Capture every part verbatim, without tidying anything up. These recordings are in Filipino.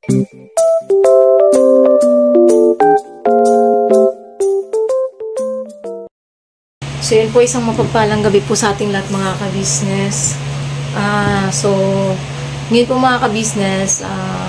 So yun po, isang mapagpalang gabi po sa ating lahat mga ka-business. Uh, so, ngayon po mga ka-business, uh,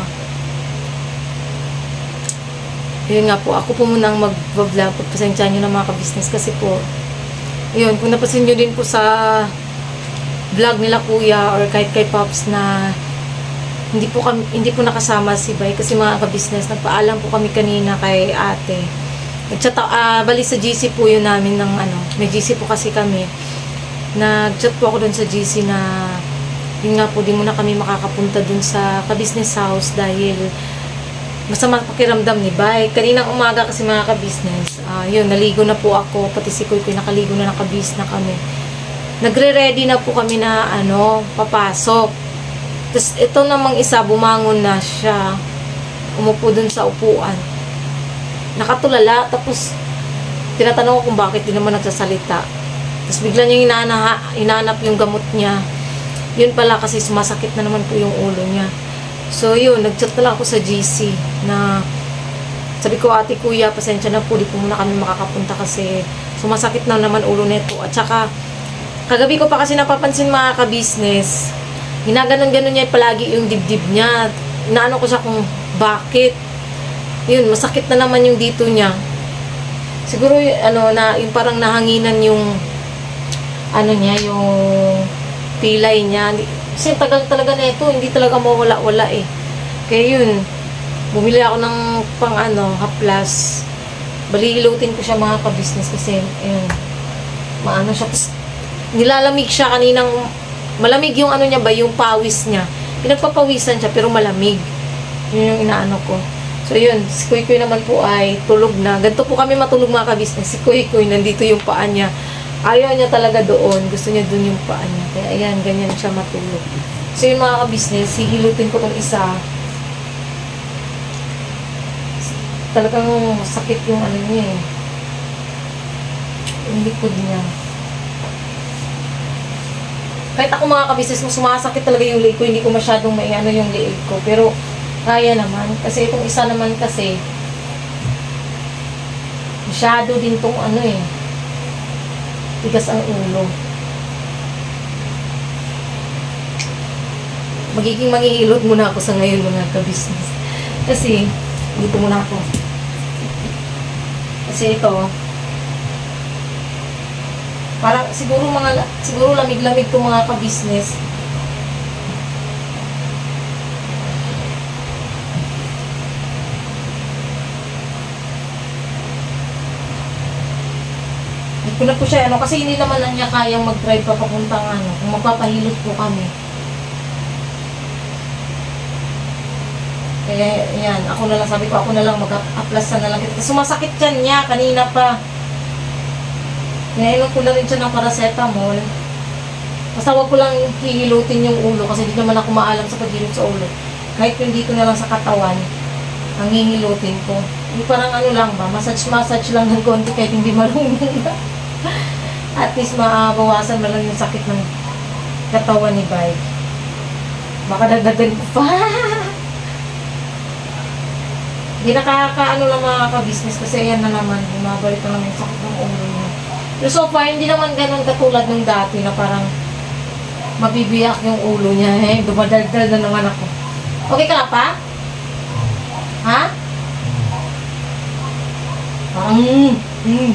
yun nga po, ako po munang mag-vlog. Pagpasensya nyo na mga ka-business kasi po, yun, kung napasin nyo din po sa vlog nila kuya or kahit kay Pops na hindi po, kami, hindi po nakasama si Bay kasi mga ka-business, nagpaalam po kami kanina kay ate. Nag-chat, uh, bali sa G C po yun namin ng ano, may G C po kasi kami. Nag-chat po ako dun sa G C na yun nga po, di muna kami makakapunta dun sa ka-business house dahil masama pakiramdam ni Bay. Kaninang umaga kasi mga ka-business, uh, yun, naligo na po ako, pati si Kuy Kuy nakaligo na, nakabis na kami. Nagre-ready na po kami na ano, papasok. Tapos ito namang isa, bumangon na siya, umupo dun sa upuan. Nakatulala, tapos tinatanong ko kung bakit di naman nagsasalita. Tapos bigla niyang inana, inanap yung gamot niya. Yun pala kasi sumasakit na naman po yung ulo niya. So yun, nag-chat na lang ako sa G C na sabi ko, ate kuya, pasensya na po, di po muna kami makakapunta kasi sumasakit na naman ulo nito. At saka, kagabi ko pa kasi napapansin mga ka-business, ginaganon-ganon niya palagi yung dibdib niya. Inaano ko siya kung bakit. Yun, masakit na naman yung dito niya. Siguro, ano, na, yung parang nahanginan yung, ano niya, yung pilay niya. Kasi tagal talaga na ito, hindi talaga mawala-wala eh. Kaya yun, bumili ako ng pang, ano, haplas. Bali, ilutin ko siya mga ka-business kasi, ayun, maano siya. Tapos, nilalamig siya kaninang, malamig yung ano niya ba, yung pawis niya. Pinagpapawisan siya, pero malamig. Yun yung inaano ko. So, yun, si Kuy Kuy naman po ay tulog na. Ganito po kami matulog mga ka-business. Si Kuy Kuy, nandito yung paa niya. Ayaw niya talaga doon. Gusto niya doon yung paa niya. Kaya, ayan, ganyan siya matulog. So, yun mga ka-business, hihilutin ko itong isa. Talagang sakit yung ano niya eh. Yung likod niya. Kahit ako mga ka-business, sumasakit talaga yung leg ko. Hindi ko masyadong may ano yung leg ko. Pero, kaya naman. Kasi itong isa naman kasi, masyado din tong ano eh, tigas ang ulo. Magiging manghihilot muna ako sa ngayon mga ka-business. Kasi, dito muna ako. Kasi ito, parang siguro mga, siguro lamig-lamig itong mga ka-business. Ko na po siya, ano, kasi hindi naman na niya kayang mag-drive pa papuntang ano, kung magpapahilot po kami. Kaya, yan, ako na lang, sabi ko, ako na lang, mag-aplasan na lang kita. Sumasakit yan niya, kanina pa. Kaya, inom ko na rin siya ng paracetamol. Basta wag ko lang hihilutin yung ulo, kasi hindi naman ako maalam sa paghilot sa ulo. Kahit yung dito na lang sa katawan, ang hihilutin ko. Yung parang ano lang ba, massage-massage lang ng konti, kahit hindi marunong na. At least mabawasan mo lang yung sakit ng katawan ni Bay. Baka dagdagan ko pa. Hindi nakakaano lang mga ka-business kasi ayan na naman, bumabalik na naman yung sakit ng ulo niya. Pero so far, hindi naman ganun katulad nung dati na parang mabibiyak yung ulo niya. Eh, dumadaldal na naman ako. Okay ka na pa? Ha? Mm, mm.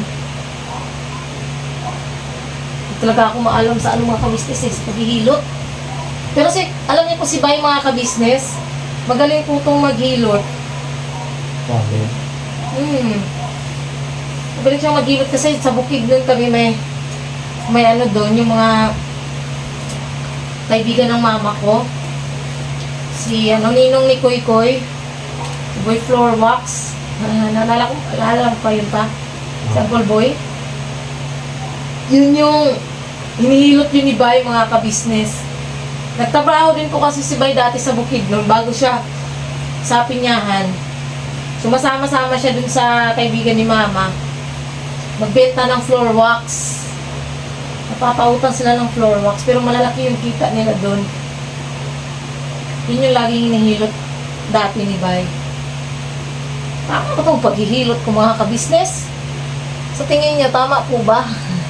Talaga ako maalam sa ano mga ka-business eh, sa paghihilot. Pero si, alam niyo po si Bay mga ka-business, magaling po itong maghilot. Sabi? Hmm. Magaling siyang maghilot kasi sa bukid doon kami may, may ano doon, yung mga kaibigan ng mama ko. Si ano, ninong ni Kuy Kuy, si Boy Floor Wax. Uh, nalala ko, nalala ko pa yun pa. Si Uncle Boy. Yun yung hinihilot yun ni Bay mga ka-business. Nagtabraho din po kasi si Bay dati sa bukid noon bago siya sa Pinyahan. Sumasama-sama siya dun sa kaibigan ni Mama. Magbenta ng floor wax. Napapautang sila ng floor wax pero malalaki yung kita nila doon. Yun yung laging hinihilot dati ni Bay. Tama ba itong paghihilot ko mga kabisnes? Sa tingin niyo, tama po ba?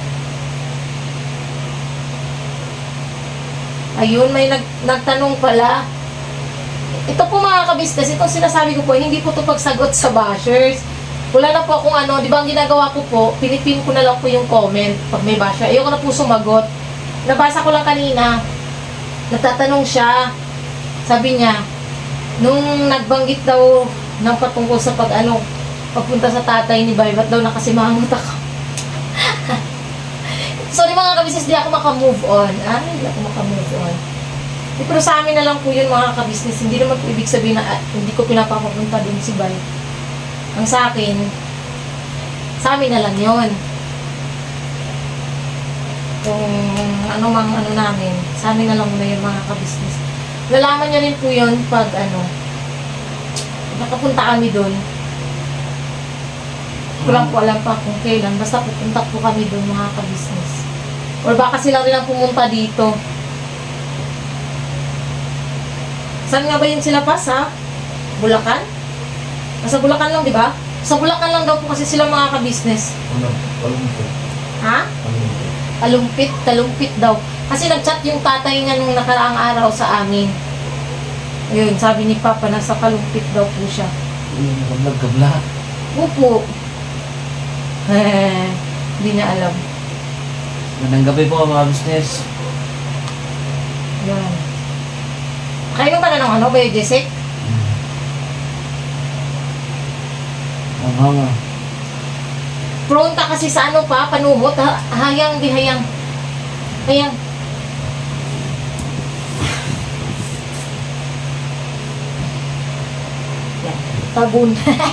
Ayun, may nag, nagtanong pala. Ito po mga kabisnes, itong sinasabi ko po, hindi po ito pagsagot sa bashers. Wala na po akong ano, di ba ang ginagawa ko po, pinipin ko na lang po yung comment pag may basher. Ayoko na po sumagot. Nabasa ko lang kanina, nagtatanong siya, sabi niya, nung nagbanggit daw ng patungkol sa pag ano, pagpunta sa tatay ni Bay, ba't daw nakasimangot ako? Sorry mga kabisnes, di ako makamove on. Ah, hindi ako makamove on. Eh, pero sa amin na lang po yun mga kabisnes. Hindi naman po ibig sabihin na ah, hindi ko pinapapunta dun si Bay. Ang sa akin, sa amin na lang yun. Kung ano mang ano namin, sa amin na lang muna yun mga kabisnes. Lalaman niya rin po yun pag ano, nakapunta kami dun. Ko lang po alam pa kung kailan. Basta pupunta po kami dun mga kabisnes. Or baka sila rin ang pumunta dito. Saan nga ba yun sila pa? Sa Bulacan? Nasa Bulacan lang, di ba? Sa Bulacan lang daw po kasi sila mga kabisnes. Ano? Palumpit. Ha? Palumpit. Talumpit, talumpit daw. Kasi nag-chat yung tatay niya nung nakaraang araw sa amin. Ayun, sabi ni Papa, nasa Kalumpit daw po siya. Uy, nagkabla. Upo. Hindi niya alam. Magandang gabi po mga business. Yan. Kailan ka na ng ano ba yung Jessic? Ang hanga. Prone ka kasi sa ano pa, panuhot, ha? Hayang di hayang. Hayang. Yan. Tabun.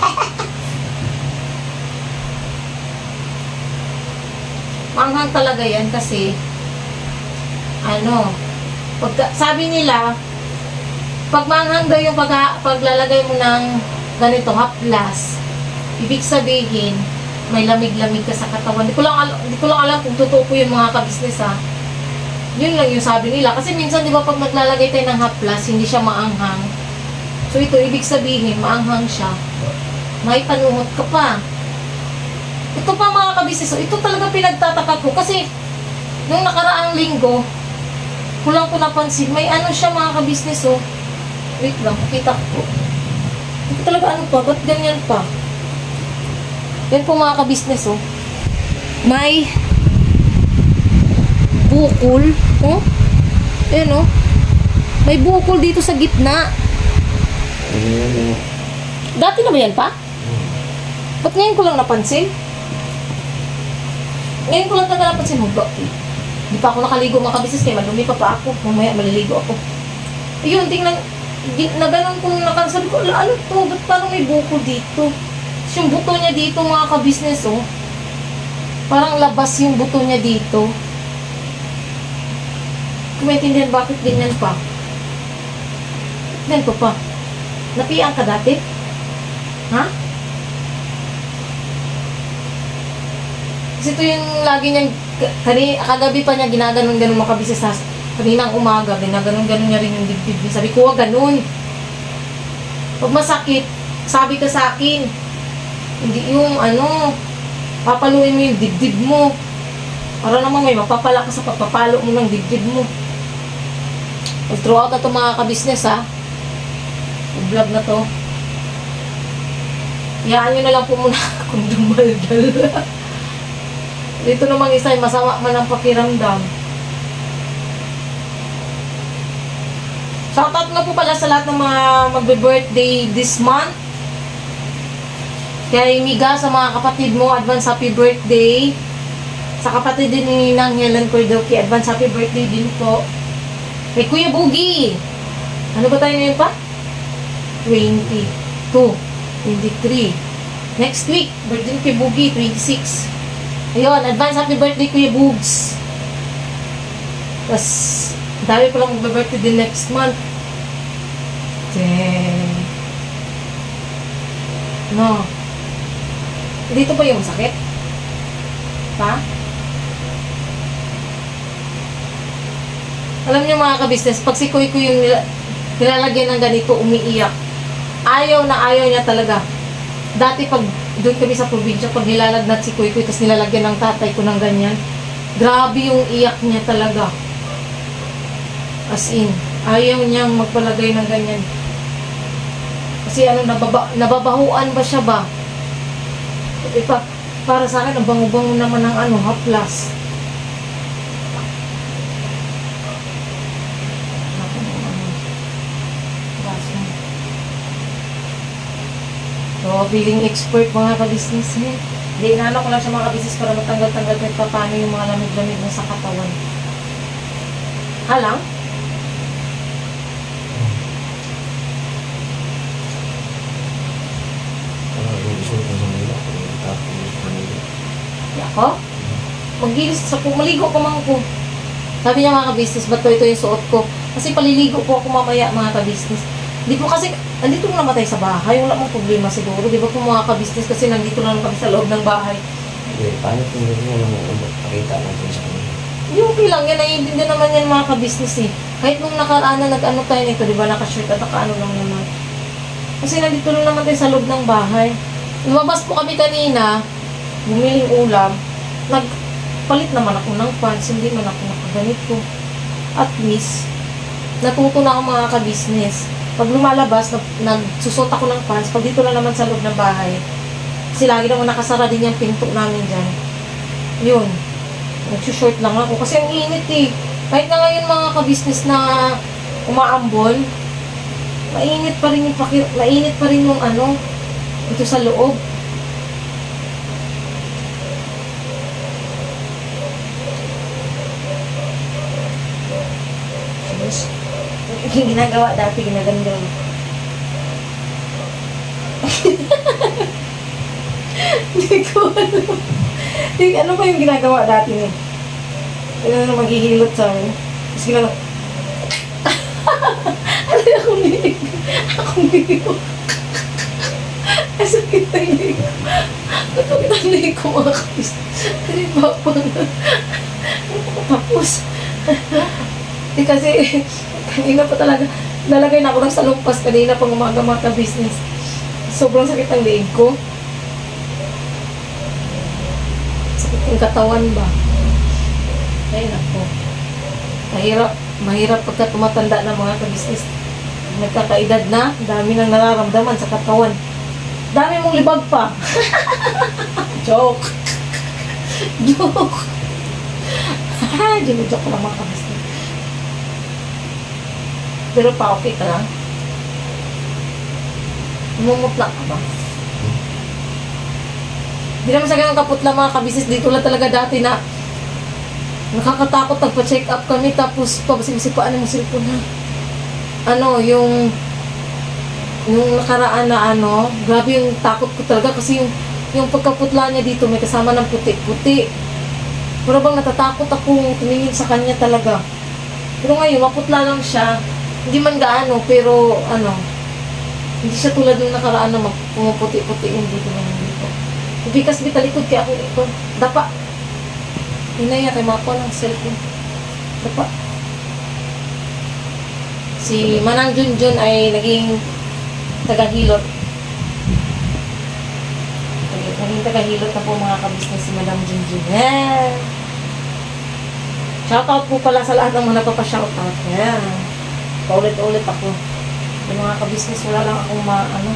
Manghang talaga yan kasi ano, pag, sabi nila pag manghang daw yung pag, paglalagay mo ng ganito haplas, ibig sabihin may lamig-lamig ka sa katawan. Hindi ko lang alam, hindi ko lang alam kung totoo po yung mga kabisnes ha. Yun lang yung sabi nila. Kasi minsan di ba pag naglalagay tayo ng haplas, hindi siya maanghang. So ito, ibig sabihin, maanghang siya. May panuhot ka pa. Ito pa mga kabisnes, ito talaga pinagtataka ko. Kasi, nung nakaraang linggo, kulang ko napansin, may ano siya mga kabisnes oh. Wait lang, kita ko. Ito talaga ano pa, ba't ganyan pa? Yan po mga kabisnes oh. May bukol. Oh. Ayan oh. May bukol dito sa gitna. Dati na ba yan pa? Ba't ngayon ko lang napansin? Ngayon ko lang talaga napansin. Hugba. Di pa ako nakaligo mga kabisnes kaya madumi pa pa ako. Mamaya maliligo ako. Ayun, tingnan. Na ganun kung nakasabi ko, ano to? Ba't parang may bukol dito? Yung buto niya dito mga kabisnes oh. Parang labas yung buto niya dito. Kung maintindihan bakit ganyan pa. Ganito pa. Napiang ka dati? Ha? Kasi ito yung lagi niyang kani, kagabi pa niya ginaganon-ganon mga kabisnes. Kaninang umaga, ginaganon-ganon niya rin yung dibdib niya. Sabi ko, wag ganon. Pag masakit, sabi ka sa akin. Hindi yung ano, papaluin mo yung dibdib mo. Para naman may mapapala ka sa pagpapalo mo ng dibdib mo. Throughout na ito mga kabisnes ha. Yung vlog na to. Iyaan nyo na lang po muna kung dumaldal. Dito namang isa ay masama man ang pakiramdam. Shoutout nga po pala sa lahat ng mga magbe-birthday this month. Kay Miga, sa mga kapatid mo, advance happy birthday. Sa kapatid din ni Nang Helen Cordoki, advance happy birthday din po. Kay Kuya Bugi. Ano ba tayo ngayon pa? twenty-two, twenty-three. Next week, birthday ni Kuya Bugi, twenty-six. Ayun, advance happy birthday Kuya Bugs. Tapos, dami pa lang mag-birthday din next month. Ten. No. Dito pa yung sakit? Pa? Alam niyo mga kabisnes, pag si Kuy Kuy yung nila, nilalagyan ng ganito, umiiyak. Ayaw na ayaw niya talaga. Dati pag doon kami sa probinsya, pag nilalagnat si Kuy Kuy, tapos nilalagyan ng tatay ko ng ganyan, grabe yung iyak niya talaga. As in, ayaw niyang magpalagay ng ganyan. Kasi ano, nababa, nababahuan ba siya ba? E pa, para sa akin, ang bango-bango naman ng ano, haplas. So, feeling expert mga ka-business eh. Hindi, inaano ko lang siya mga ka-business para matanggal-tanggal kahit pa paano yung mga lamig-lamig na sa katawan. Halang? Ako? Mag-gilis sa po, maligo ko mga ko. Sabi niya mga ka-business, ba't to ito yung suot ko? Kasi paliligo ko ako mamaya mga ka-business. Hindi po kasi, nandito mo namatay sa bahay, wala mong problema siguro. Di ba po mga ka-business kasi nandito lang kami sa loob ng bahay. Okay, paano kung gano'n mo pakita natin sa kanila? Yung okay lang, yan, naiintindihan naman yan mga ka-business eh. Kahit nung nakaraan na nag-ano tayo nito, di ba, naka-shirt at naka-ano lang naman. Kasi nandito lang naman tayo sa loob ng bahay. Lumabas po kami kanina, bumiling ulam, nagpalit naman ako ng pants, hindi man ako nakaganito. At least, natuto na ako mga ka-business. Pag lumalabas, nag, nagsusot ako ng pants, pag dito lang naman sa loob ng bahay, kasi lagi naman nakasara din yung pinto namin dyan. Yun. Nagsushort lang ako. Kasi ang init eh. Kahit na ngayon mga ka-business na umaambon, mainit pa rin yung pakir, mainit pa rin yung ano, ito sa loob. Yung ginagawa dati, ginaganda. Hindi ko alam. Hindi, ano ba yung ginagawa dati niya? Ano na maghihilot sa amin? Tapos ginagawa. Ano yung akong liig? Akong liig ko. Ay, sakit na liig ko. Sakit na liig ko mga kapis. Hindi ba pa na? Tapos. Hindi kasi, kanina pa talaga, nalagay na ako ng salumpas kanina pang umaga mga ka-business. Sobrang sakit ang liig ko. Sakit yung katawan ba? Ay, nako. Mahirap, mahirap pagka tumatanda na mga ka-business. Nagkakaedad na, dami nang nararamdaman sa katawan. Dami mong libag pa. Joke. Joke. Ha, joke ko lang mga ka-business. Pero pa okay ka lang. Umumutla ka ba? Hindi naman sa ganun kaputla mga kabisnes. Dito lang talaga dati na nakakatakot. Nagpa-check up kami. Tapos pabasibasipaan ng cellphone na. Ano, yung yung nakaraan na ano, grabe yung takot ko talaga. Kasi yung, yung pagkaputla niya dito may kasama ng puti-puti. Pero bang natatakot ako tumingin sa kanya talaga. Pero ngayon, maputla lang siya. Hindi man gaano, pero ano, hindi siya tulad ng nakaraan na pumuputi-puti yung dito naman dito. Bikas bitalikod kaya ako ito. Dapa. Hinaya kay mga ko ng cellphone. Dapa. Si Manang Junjun ay naging tagahilot. Naging tagahilot na po mga kabisnes si Madam Junjun. Yeah. Shoutout po pala sa lahat ng mga nagpapa-shoutout. Yeah. Paulit-ulit ako. Yung mga kabisnes, wala lang akong ma, ano.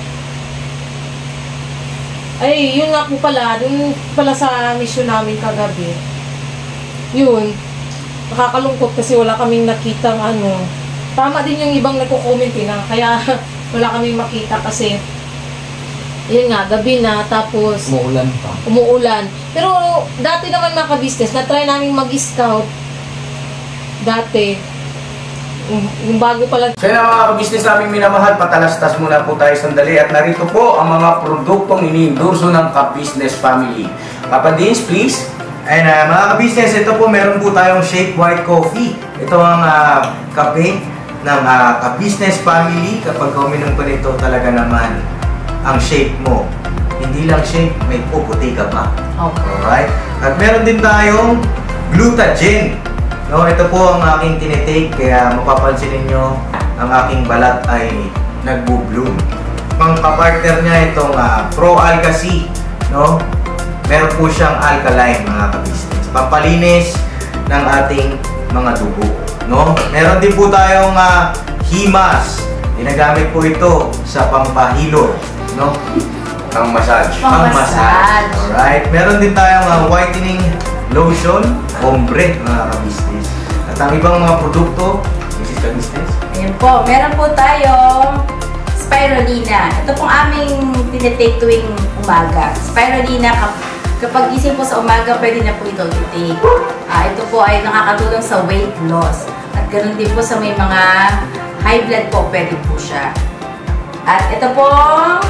Ay, yun nga po pala, dun pala sa mission namin kagabi. Yun, nakakalungkot kasi wala kaming nakita ano. Tama din yung ibang nagko-comment eh, na kaya wala kaming makita kasi yun nga, gabi na, tapos Umuulan pa. umuulan. Pero dati naman mga kabisnes, na-try namin mag-scout dati. Yung bago pala. So yun ang mga kabisnes namin minamahal, patalastas muna po tayo sandali at narito po ang mga produktong iniendorso ng Ka-Business Family. Papa Dins, please. And uh, mga ka-business, ito po meron po tayong Shake White Coffee. Ito ang uh, kape ng uh, Ka-Business Family. Kapag uminom ko nito talaga naman ang shake mo. Hindi lang shake, may puputi ka pa. Okay. Alright? At meron din tayong Glutagen. No, ito po ang aking tinitake, kaya mapapansin ninyo ang aking balat ay nagbo-bloom. pangka-partner niya itong uh, Pro Alka C, no? Meron po siyang alkaline, mga ka-business. Pampalinis ng ating mga dugo, no? Meron din po tayong uh, Himas. Ginagamit po ito sa pampahilo, no? Pang massage. Pang massage. Alright. Meron din tayong uh, whitening lotion, ombre, mga ka-business. At ang ibang mga produkto, Missus Ka-business. Ayan po, meron po tayong spirulina. Ito pong aming tinitake tuwing umaga. Spirulina, kap kapag gising po sa umaga, pwede na po ito i-take. Uh, ito po ay nakakatulong sa weight loss. At ganoon din po sa may mga high blood po, pwede po siya. At ito pong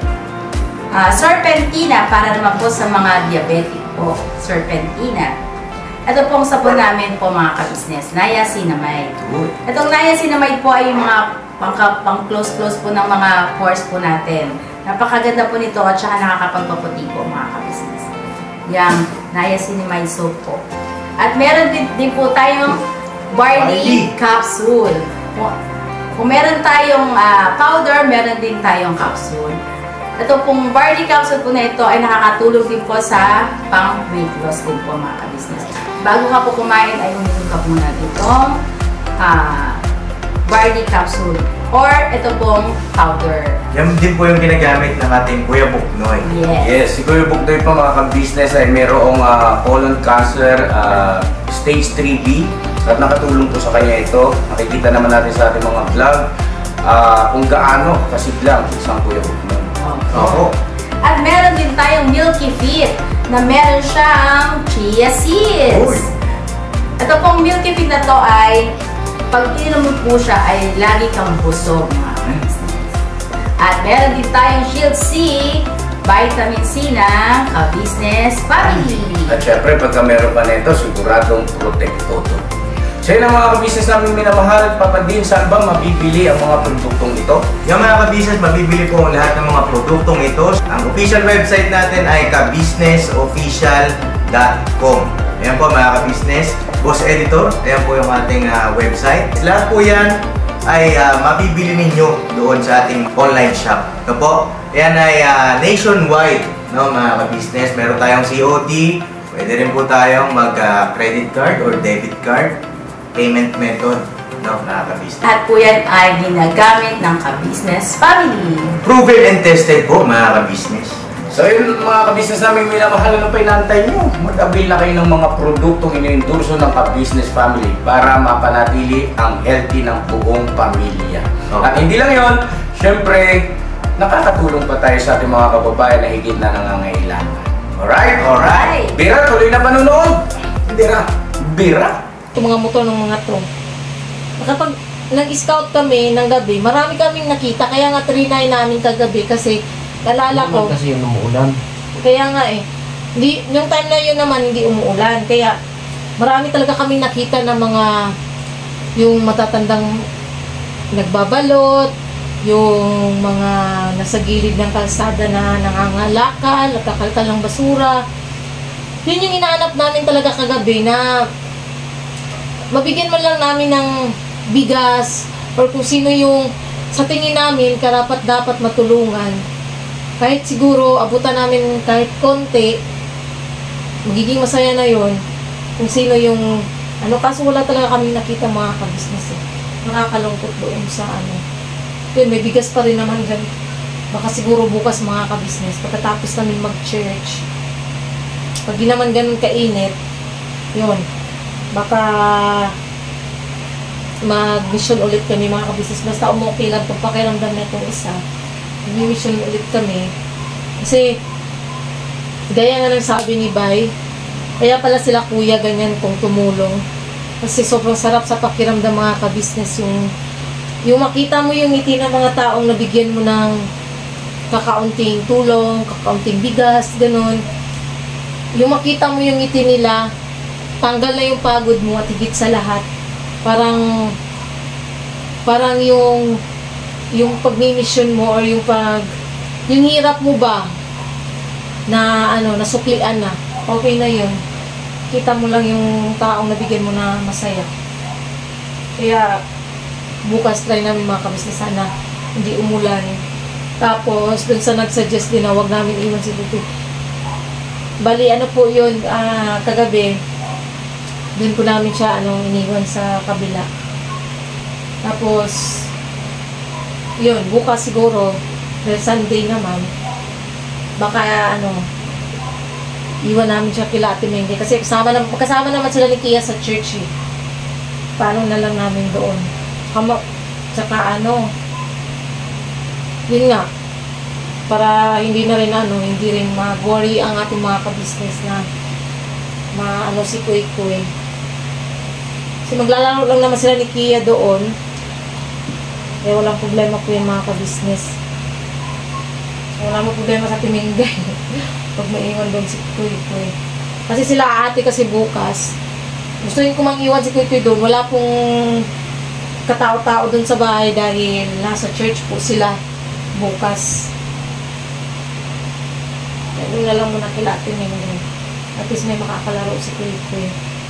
uh, serpentina, para naman po sa mga diabetic po. Serpentina. Ito pong sabon namin po, mga ka-business, niacinamide. Itong niacinamide po ay yung mga pang-close-close po ng mga pores po natin. Napakaganda po nito at saka nakakapagpaputi po, mga ka-business. Yang niacinamide soap po. At meron din, din po tayong barley capsule. Kung meron tayong uh, powder, meron din tayong capsule. Ito pong barley capsule po na ito ay nakakatulong din po sa pang-weight loss din po, mga ka-business. Bago ka po kumain ay uminom ka muna itong uh, barley capsule or ito pong powder. Yan din po yung ginagamit ng ating Kuya Buknoy. Yes. Yes, si Kuya Buknoy po, mga ka-business, ay mayroong uh, colon cancer uh, stage three B at nakatulong po sa kanya ito. Nakikita naman natin sa ating mga vlog uh, kung gaano kasiglang isang Kuya Buknoy. Okay. Opo. At meron din tayong Milky Fit na meron siyang chia seeds. Uy. Ito pong Milky Fit na to ay pag ininom mo po siya ay lagi kang busog, mga ka-business. At meron din tayong Shield C, vitamin C ng ka-business family. At syempre, pagka meron pa nito, siguradong protecto to. So yun ang mga ka-business namin minamahal. Papadin, saan ba mabibili ang mga produktong ito? Yung mga ka-business, mabibili po ang lahat ng mga produktong ito. Ang official website natin ay ka business official dot com. Ayan po, mga ka-business. Boss Editor, ayan po yung ating uh, website. Lahat po yan ay uh, mabibili ninyo doon sa ating online shop. Ito po, ayan ay uh, nationwide, no, mga ka-business. Meron tayong C O D, pwede rin po tayong mag-credit uh, card or debit card payment method, no, mga ka-business. At po yan ay ginagamit ng ka-business family. Proven and tested po, mga ka-business. So yun, mga ka-business namin minamahal, ano pa inaantay nyo? Mag-avail na kayo ng mga produktong iniendorso ng ka-business family para mapanatili ang healthy ng buong pamilya. Okay. At hindi lang yun, syempre, nakakatulong pa tayo sa ating mga kababayan na higit na nangangailangan. Alright? Alright. Bira, tuloy na panunood. Bira. Bira. Itong mga motor ng mga to. Kapag nag-scout kami ng gabi, marami kaming nakita. Kaya nga trinay namin kagabi kasi kalala ko. Kasi yung umuulan. Kaya nga eh. Hindi, yung time na yun naman hindi umuulan. Kaya marami talaga kaming nakita ng mga yung matatandang nagbabalot, yung mga nasa gilid ng kalsada na nangangalakal, nagkakalkal ng basura. Yun yung inaanap namin talaga kagabi na mabigyan man lang namin ng bigas or kung sino yung sa tingin namin karapat dapat matulungan. Kahit siguro abutan namin kahit konti, magiging masaya na yon kung sino yung ano, kaso wala talaga kami nakita, mga ka-business eh. Nakakalungkot doon sa ano. Yun, may bigas pa rin naman dyan. Baka siguro bukas, mga ka-business, pagkatapos namin mag-church, pag di naman ganun kainit, yun, baka mag-mission ulit kami, mga ka-business. Basta umukay lang itong pakiramdam na itong isa. Mag-mission ulit kami. Kasi, gaya nga ng sabi ni Bay, kaya pala sila kuya ganyan kung tumulong. Kasi sobrang sarap sa pakiramdam, mga ka-business, yung, yung makita mo yung ngiti ng mga taong nabigyan mo ng kakaunting tulong, kakaunting bigas, ganun. Yung makita mo yung ngiti nila, tanggal na yung pagod mo at higit sa lahat. Parang, parang yung, yung pag-mission mo or yung pag, yung hirap mo ba, na ano, nasuklian na, okay na yun. Kita mo lang yung taong nabigyan mo na masaya. Kaya, bukas try namin, mga ka-business, sana hindi umulan. Tapos, dun sa nagsuggest din na wag namin iwan si Tutoy. Bali, ano po yun, ah, kagabi, dun po namin siya, ano, iniwan sa kabila. Tapos, yun, bukas siguro, dahil Sunday naman, baka, ano, iwan namin siya kila Ate Mengge. Kasi kasama, na, kasama naman sila ni Kia sa church, eh. Paano na lang namin doon. Kama, tsaka, ano, yun nga, para hindi na rin ano, hindi rin mag-worry ang ating mga ka-business na ma-ano si Kuy Kuy. Kasi maglalaro lang naman sila ni Kia doon. Eh, walang problema po yung mga ka-business. Wala mo problema sa Timingay. Pag maiwan doon si Kuy Kuy. Kasi sila ate kasi bukas. Gusto yung kumang iwan si Kuy Kuy doon. Wala pong katao-tao doon sa bahay dahil nasa church po sila bukas. Yun na lang muna kila Ate Mengge. At least may makakalaro si Kuy Kuy.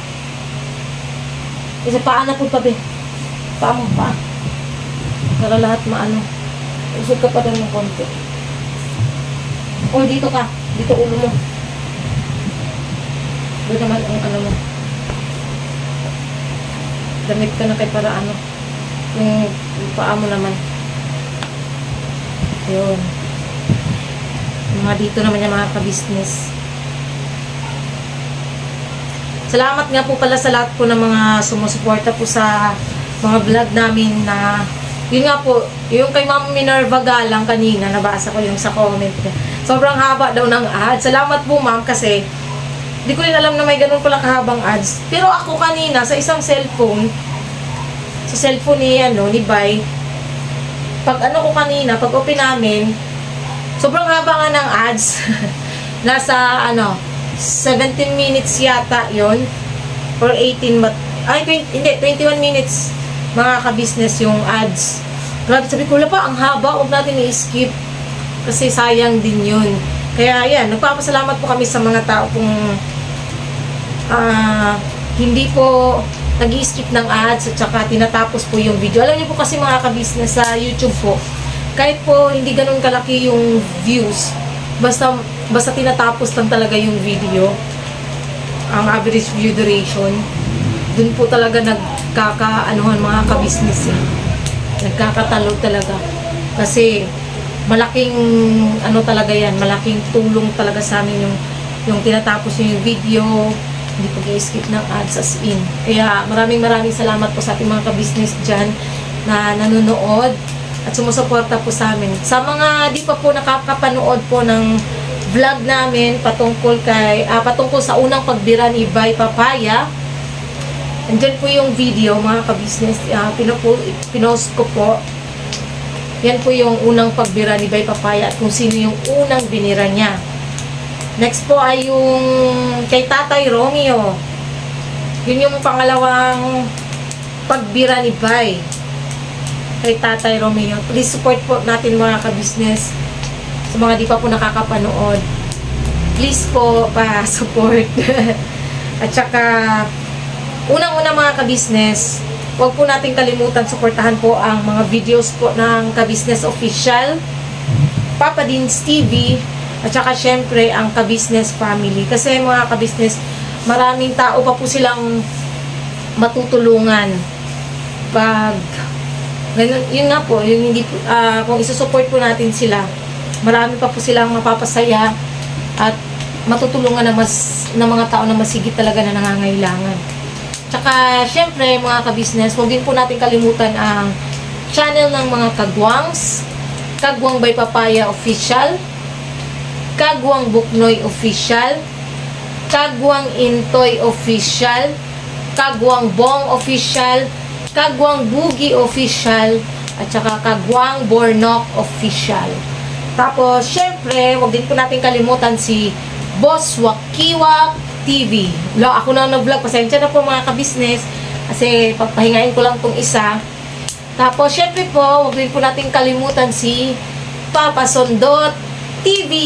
Kasi paa na po pa, be. Paa mo, paa. Para lahat maano. Usod ka pa doon ng konti. O, dito ka. Dito ulo mo. Doon naman ang ano mo. Damit ka na kay para ano. Yung, yung paa mo naman. Yun. Mga dito naman yung mga ka-business. Salamat nga po pala sa lahat po ng mga sumusuporta po sa mga vlog namin na yun nga po, yung kay Ma'am Minerva Galang kanina, nabasa ko yung sa comment niya. Sobrang haba daw ng ads. Salamat po ma'am kasi di ko rin alam na may ganun pala kahabang ads. Pero ako kanina sa isang cellphone, sa cellphone ni, ano, ni Bay, pag ano ko kanina, pag open namin, sobrang haba nga ng ads. Nasa, ano, seventeen minutes yata yon or eighteen, but, ay, twenty, hindi, twenty-one minutes, mga ka-business yung ads. Grabe, sabi ko, wala pa, ang haba, huwag natin i-skip. Kasi sayang din yun. Kaya, yan, nagpapasalamat po kami sa mga tao kung uh, hindi po nag-i-skip ng ads at saka tinatapos po yung video. Alam niyo po kasi mga ka-business sa YouTube po, kahit po hindi ganun kalaki yung views, basta basta tinatapos lang talaga yung video, ang average view duration, dun po talaga nagkaka-anuhan mga ka-business eh. Nagkakatalo talaga. Kasi malaking ano talaga yan, malaking tulong talaga sa amin yung, yung tinatapos yung video, hindi po i-skip ng ads as in. Kaya maraming maraming salamat po sa ating mga ka-business dyan na nanonood at sumusuporta po sa amin. Sa mga di pa po nakakapanood po ng vlog namin patungkol kay ah, patungkol sa unang pagbira ni Bay Papaya, andyan po yung video mga ka-business, uh, pinost ko po. Yan po yung unang pagbira ni Bay Papaya at kung sino yung unang binira niya. Next po ay yung kay Tatay Romeo. Yun yung pangalawang pagbira ni Bay kay Tatay Romeo. Please support po natin mga ka-business. Sa mga di pa po nakakapanood, please po pa-support. At saka unang-una mga ka-business, huwag po natin kalimutan suportahan po ang mga videos po ng Ka-Business Official, Papa Dins T V, at saka syempre ang Ka-Business Family. Kasi mga ka-business, maraming tao pa po silang matutulungan pag ganun, yun nga po, yung hindi uh, kung isusupport po natin sila, marami pa po silang mapapasaya at matutulungan ng, mas, ng mga tao na masigit talaga na nangangailangan. Tsaka syempre mga ka-business, huwag din po natin kalimutan ang channel ng mga kagwangs, Kagwang by Papaya Official, Kagwang Buknoy Official, Kagwang Intoy Official, Kagwang Bong Official, Kagwang Bugi Official, at saka Kagwang Bornok Official. Tapos, syempre, huwag din po natin kalimutan si Boss Wakiwak T V. Wala, ako na nag-vlog. Pasensya na po mga ka-business kasi papahingain ko lang tong isa. Tapos, syempre po, huwag din po natin kalimutan si Papa Sondot T V.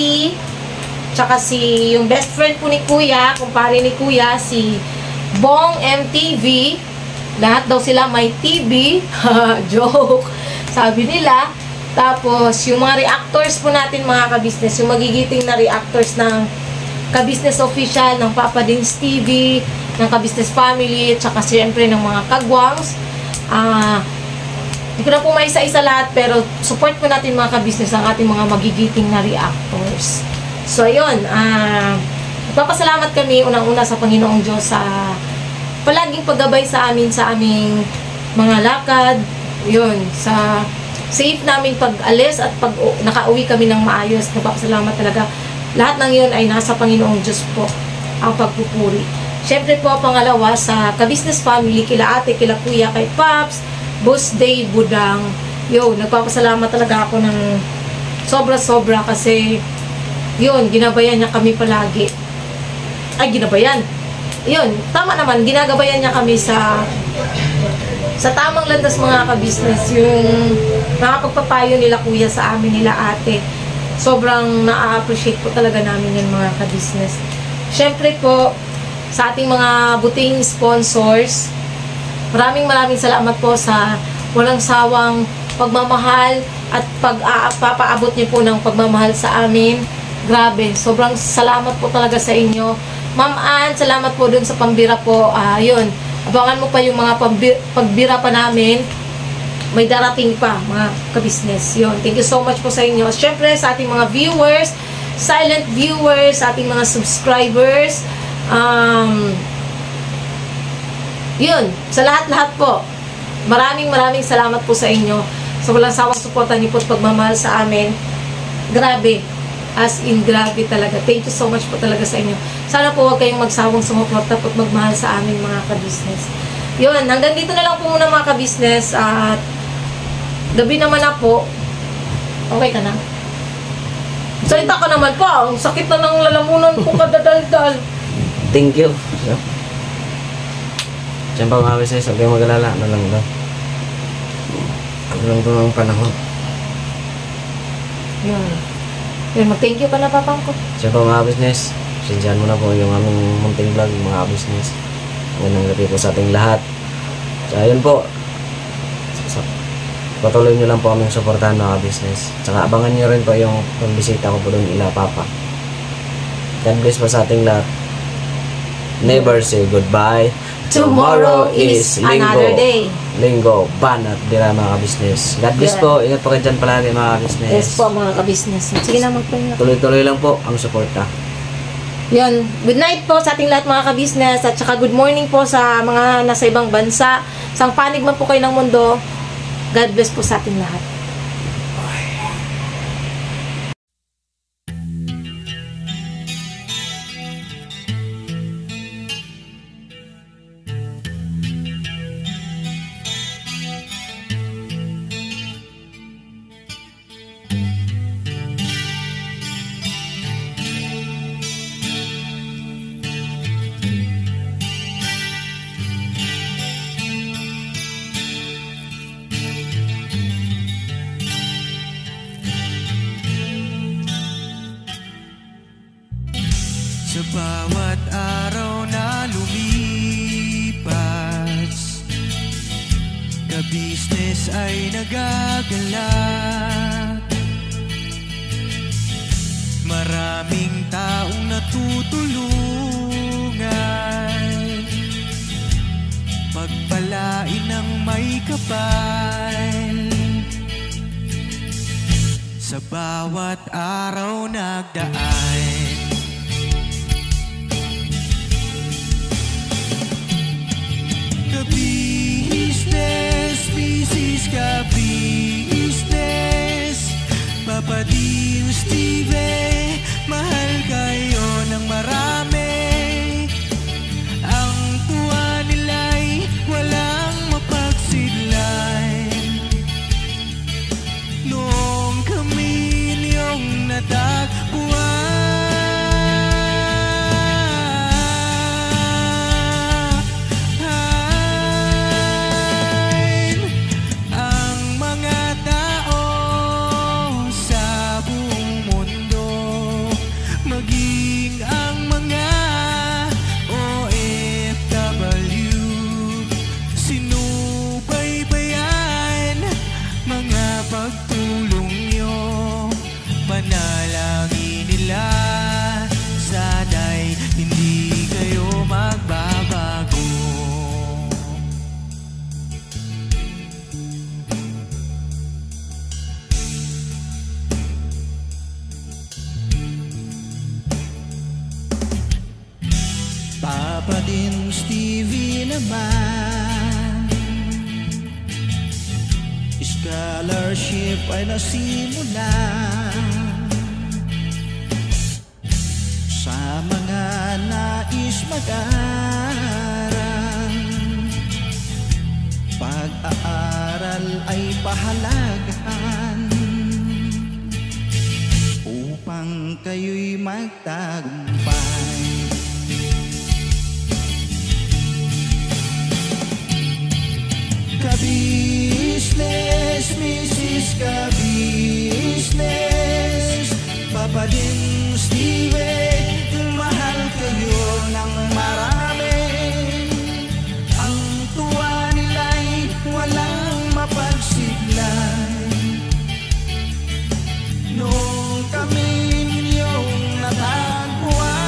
Tsaka si yung best friend po ni Kuya, kumpare ni Kuya, si Bong M T V. Lahat daw sila may T V. Joke. Sabi nila. Tapos, yung mga reactors po natin mga ka-business, yung magigiting na reactors ng ka-business official, ng Papa Dins T V, ng ka-business family, at saka siyempre ng mga kagwangs. Ah, hindi ko na po maisa-isa lahat, pero support po natin mga ka-business ang ating mga magigiting na reactors. So, ayun, ah, nagpapasalamat kami unang-una sa Panginoong Diyos sa palaging paggabay sa amin, sa aming mga lakad, yun, sa safe namin pag-alis at pag nakauwi kami ng maayos. Nagpapasalamat talaga. Lahat ng yun ay nasa Panginoong Diyos po ang pagpupuri. Siyempre po, pangalawa, sa ka-business family, kila ate, kila kuya, kay Paps, Boss Day, Budang, yun, nagpapasalamat talaga ako ng sobra-sobra kasi yun, ginabayan niya kami palagi. Ay, ginabayan. Yun, tama naman, ginagabayan niya kami sa sa tamang landas mga ka-business, yung nakapagpapayo nila kuya sa amin, nila ate. Sobrang na-appreciate po talaga namin yung mga ka-business. Siyempre po, sa ating mga buting sponsors, maraming maraming salamat po sa walang sawang pagmamahal at pag-papaabot niyo po ng pagmamahal sa amin. Grabe, sobrang salamat po talaga sa inyo. Ma'am Ann, salamat po dun sa pambira po. Ah, yun. Abangan mo pa yung mga pagbira pa namin. May darating pa, mga ka-business. Yun. Thank you so much po sa inyo. Siyempre, sa ating mga viewers, silent viewers, sa ating mga subscribers, um, yun. Sa lahat-lahat po. Maraming maraming salamat po sa inyo. Sa walang sawang suporta niyo po at pagmamahal sa amin. Grabe. As in, grabe talaga. Thank you so much po talaga sa inyo. Sana po huwag kayong magsawang sumuporta at magmahal sa aming mga ka-business. Yun, hanggang dito na lang po muna mga ka-business. At gabi naman na po. Okay ka na? Salita ka naman po. Ang sakit na ng lalamunan ko kadadaldal. Thank you. So, siyempre mga business, huwag kayong mag-alala. Ano lang daw. Ano lang daw ang panahon. Yun. Yun, mag-thank you ka na, papang ko. Siyempre mga business, sindihan mo na po yung aming munting vlog, mga business. Magandang gabi po sa ating lahat. So, ayun po. So, patuloy nyo lang po kaming supportahan mga business. Tsaka abangan nyo rin po yung pagbisita ko po doon ila Papa. God bless po sa ating lahat. Never say goodbye. Tomorrow is another day. Linggo, banat, dira mga business. God bless Yeah. po. Ingat po kayo dyan palagi mga business. Yes po, mga ka-business. Sige na, magpahinga. Tuloy-tuloy lang po ang suporta. Yun. Good night po sa ating lahat mga ka-business. At saka good morning po sa mga nasa ibang bansa. Sang panig man po kayo ng mundo. God bless po sa ating lahat. Sa bawat araw na lumipas, ka-business ay nagagalak. Maraming taong natutulungan, pagpalain ng may kapal. Sa bawat araw nagdaan, ka-business, business ka-business, Papa Dins T V, mahal kayo ng marami. Ang tuwa nila'y walang mapagsidlan. Noong kami niyong natagpuan, maging ang mga Papa din Stevie naman, scholarship ay nasimulan sa mga nais mag-aral. Pag-aaral ay pahalagahan upang kayo'y magtagumpay. Ka-business, Missus Ka-business, Papa din Steve, mahal kayo ng marami. Ang tuwa nila'y walang mapagsiglay. Noong kami ninyong natagpuan,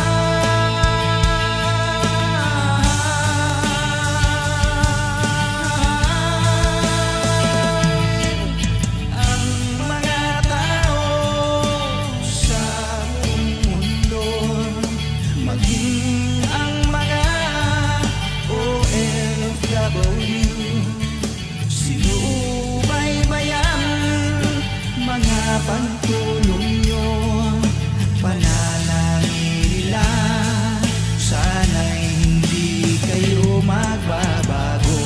pagtulong nyo, panalangin nila, sana'y hindi kayo magbabago.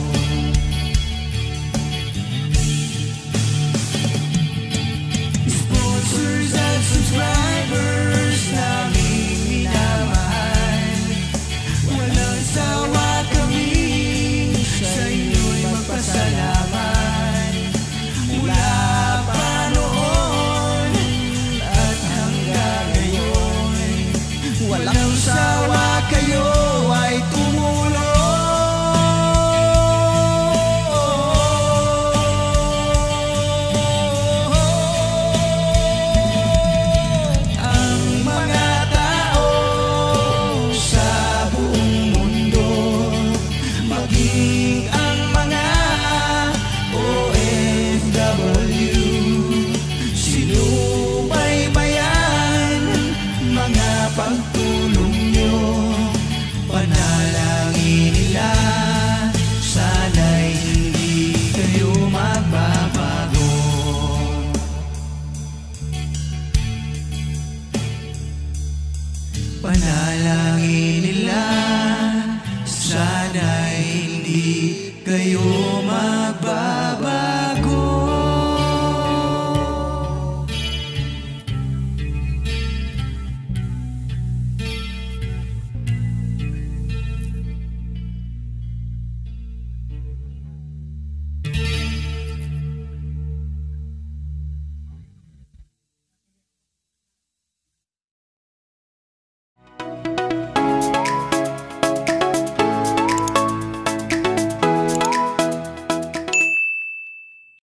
Sponsors at subscribers namin minamahal, walang sawa kami sa inyo'y magpasalamat. Mula pa noon at hanggang ngayon, walang sawa kayo ay tumulong. Ang mga tao sa buong mundo, maging ang mga O F W, sinubaybayan mga pagtulong nyo, panalangin nila, sana'y hindi kayo magbabago. Panalangin nila, sana'y hindi kayo magbabago.